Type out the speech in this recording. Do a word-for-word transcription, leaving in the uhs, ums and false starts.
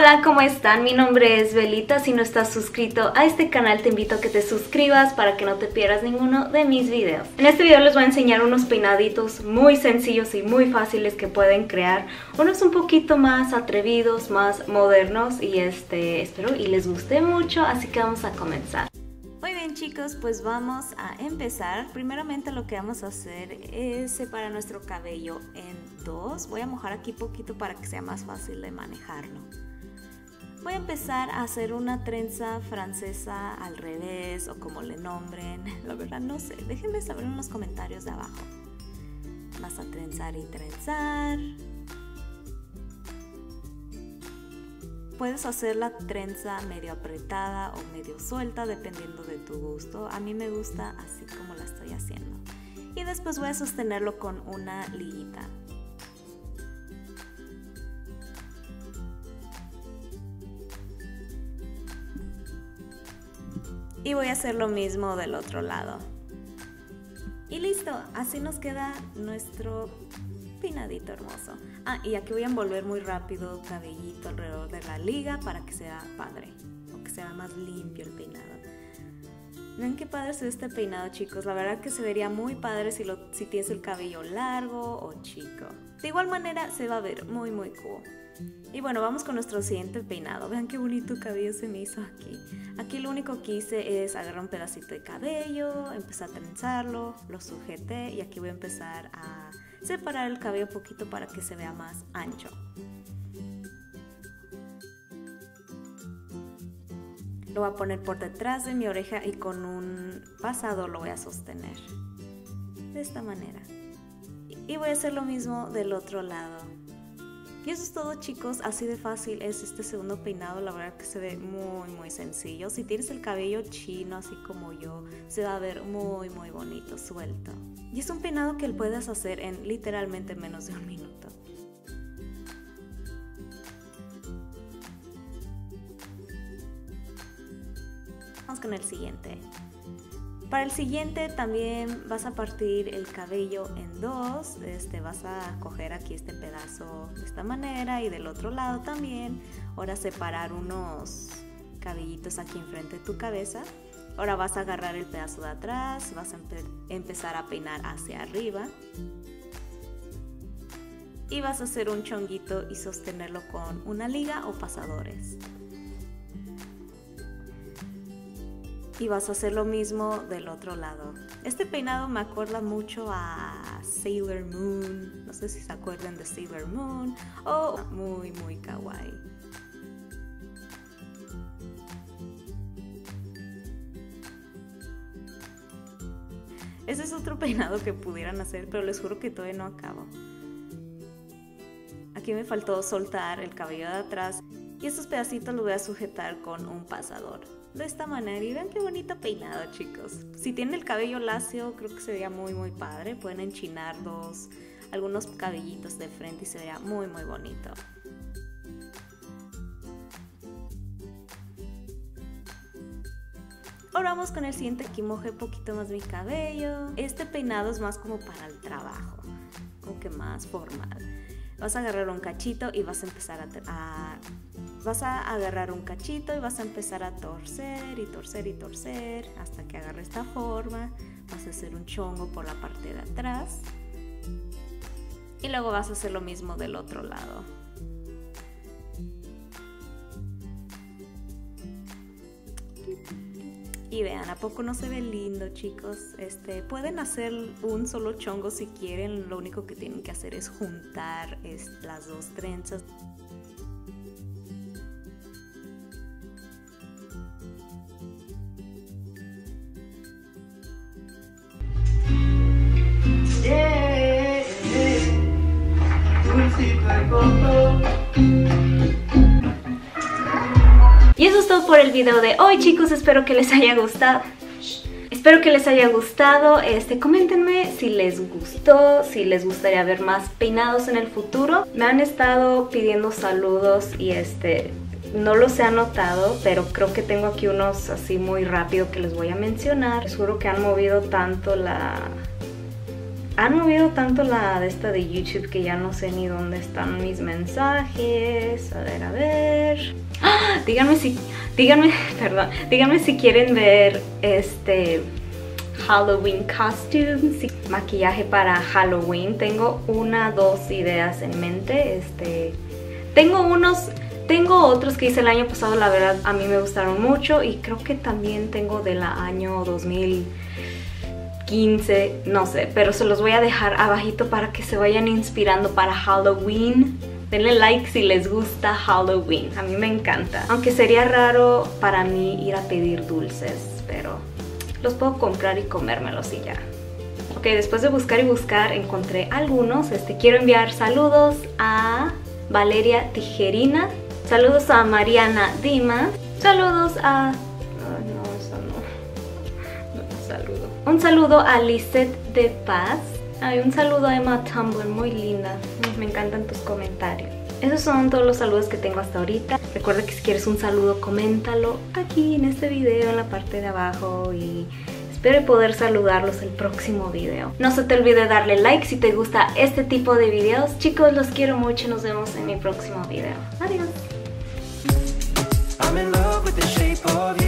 Hola, ¿cómo están? Mi nombre es Belita. Si no estás suscrito a este canal, te invito a que te suscribas para que no te pierdas ninguno de mis videos. En este video les voy a enseñar unos peinaditos muy sencillos y muy fáciles que pueden crear. Unos un poquito más atrevidos, más modernos y este espero y les guste mucho, así que vamos a comenzar. Muy bien chicos, pues vamos a empezar. Primeramente lo que vamos a hacer es separar nuestro cabello en dos. Voy a mojar aquí poquito para que sea más fácil de manejarlo. Voy a empezar a hacer una trenza francesa al revés o como le nombren. La verdad no sé, déjenme saber en los comentarios de abajo. Vas a trenzar y trenzar. Puedes hacer la trenza medio apretada o medio suelta dependiendo de tu gusto. A mí me gusta así como la estoy haciendo. Y después voy a sostenerlo con una liguita. Y voy a hacer lo mismo del otro lado. Y listo, así nos queda nuestro peinadito hermoso. Ah, y aquí voy a envolver muy rápido cabellito alrededor de la liga para que sea padre, o que sea más limpio el peinado. Ven qué padre se ve este peinado, chicos. La verdad que se vería muy padre si, lo, si tienes el cabello largo o chico. De igual manera se va a ver muy muy cool. Y bueno, vamos con nuestro siguiente peinado. Vean qué bonito cabello se me hizo aquí. Aquí lo único que hice es agarrar un pedacito de cabello, empecé a trenzarlo, lo sujeté y aquí voy a empezar a separar el cabello un poquito para que se vea más ancho. Lo voy a poner por detrás de mi oreja y con un pasador lo voy a sostener. De esta manera. Y voy a hacer lo mismo del otro lado. Y eso es todo, chicos, así de fácil es este segundo peinado. La verdad que se ve muy muy sencillo. Si tienes el cabello chino así como yo, se va a ver muy muy bonito, suelto. Y es un peinado que lo puedes hacer en literalmente menos de un minuto. Vamos con el siguiente. Para el siguiente también vas a partir el cabello en dos, este, vas a coger aquí este pedazo de esta manera y del otro lado también. Ahora separar unos cabellitos aquí enfrente de tu cabeza. Ahora vas a agarrar el pedazo de atrás, vas a empe- empezar a peinar hacia arriba. Y vas a hacer un chonguito y sostenerlo con una liga o pasadores. Y vas a hacer lo mismo del otro lado. Este peinado me acuerda mucho a Sailor Moon. No sé si se acuerdan de Sailor Moon. Oh, muy, muy kawaii. Ese es otro peinado que pudieran hacer, pero les juro que todavía no acabo. Aquí me faltó soltar el cabello de atrás. Y estos pedacitos los voy a sujetar con un pasador. De esta manera, y vean qué bonito peinado, chicos. Si tienen el cabello lacio, creo que se vería muy muy padre. Pueden enchinar dos, algunos cabellitos de frente y se vería muy muy bonito. Ahora vamos con el siguiente. Aquí mojé un poquito más mi cabello. Este peinado es más como para el trabajo, como que más formal. Vas a agarrar un cachito y vas a empezar a, a vas a agarrar un cachito y vas a empezar a torcer y torcer y torcer hasta que agarre esta forma. Vas a hacer un chongo por la parte de atrás y luego vas a hacer lo mismo del otro lado. Y vean, ¿a poco no se ve lindo, chicos? Este, pueden hacer un solo chongo si quieren. Lo único que tienen que hacer es juntar es, las dos trenzas. Y eso es todo por el video de hoy, chicos. Espero que les haya gustado. Espero que les haya gustado. Este, coméntenme si les gustó, si les gustaría ver más peinados en el futuro. Me han estado pidiendo saludos y este no los he anotado, pero creo que tengo aquí unos así muy rápido que les voy a mencionar. Les juro que han movido tanto la Han movido tanto la de esta de YouTube que ya no sé ni dónde están mis mensajes. A ver, a ver. ¡Ah! Díganme si, díganme, perdón, díganme si quieren ver este Halloween costumes, y maquillaje para Halloween. Tengo una, dos ideas en mente. Este, tengo unos, tengo otros que hice el año pasado, la verdad a mí me gustaron mucho, y creo que también tengo del año dos mil quince, no sé, pero se los voy a dejar abajito para que se vayan inspirando para Halloween. Denle like si les gusta Halloween, a mí me encanta. Aunque sería raro para mí ir a pedir dulces, pero los puedo comprar y comérmelos y ya. Ok, después de buscar y buscar encontré algunos. Este, quiero enviar saludos a Valeria Tijerina, saludos a Mariana Dimas, saludos a... Oh, no, eso no. No, saludo. Un saludo a Lisette de Paz. Ay, un saludo a Emma Tumblr, muy linda. Me encantan tus comentarios. Esos son todos los saludos que tengo hasta ahorita. Recuerda que si quieres un saludo, coméntalo aquí en este video, en la parte de abajo, y espero poder saludarlos el próximo video. No se te olvide darle like si te gusta este tipo de videos. Chicos, los quiero mucho. Nos vemos en mi próximo video. Adiós. I'm in love with the shape of you.